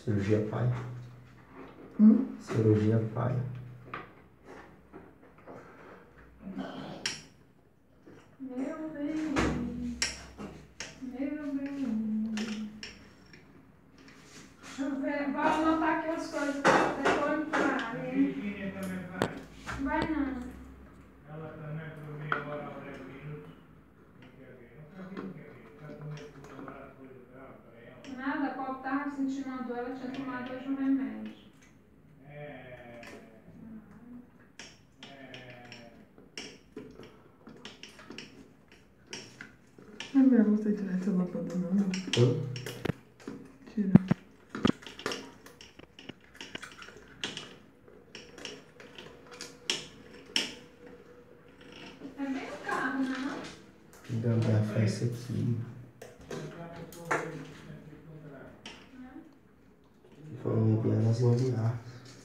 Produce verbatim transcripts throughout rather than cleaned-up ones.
Cirurgia paia. Hum? Cirurgia paia. Meu bem. Meu bem. Deixa eu ver. Vou anotar aqui as coisas pra depois entrar. A Virgínia também vai. Vai não. Ela também por meia hora ou dez minutos. Não quer ver. Não quer ver, não quer ver. Está com medo de lembrar as coisas dela para ela. Nada, a Paula estava sentindo uma dor, ela tinha tomado hoje um remédio. É. É melhor você tirar essa lâmpada não? Hã? Tira. É bem o carro, né? Gambiarra esse aqui. Vamos enviar nas gambiarras.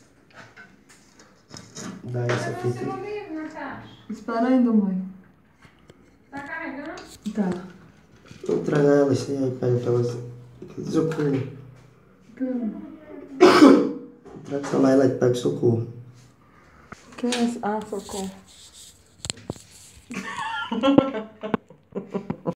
Dá essa Cadê o fita seu aí. livro na caixa? Espera ainda, mãe. Tá carregando? Tá. Vou trazer ela assim, aí pega pra elas. Socorro. Calma. Traga o celular e lá e pega socorro. Que é esse? Ah, socorro.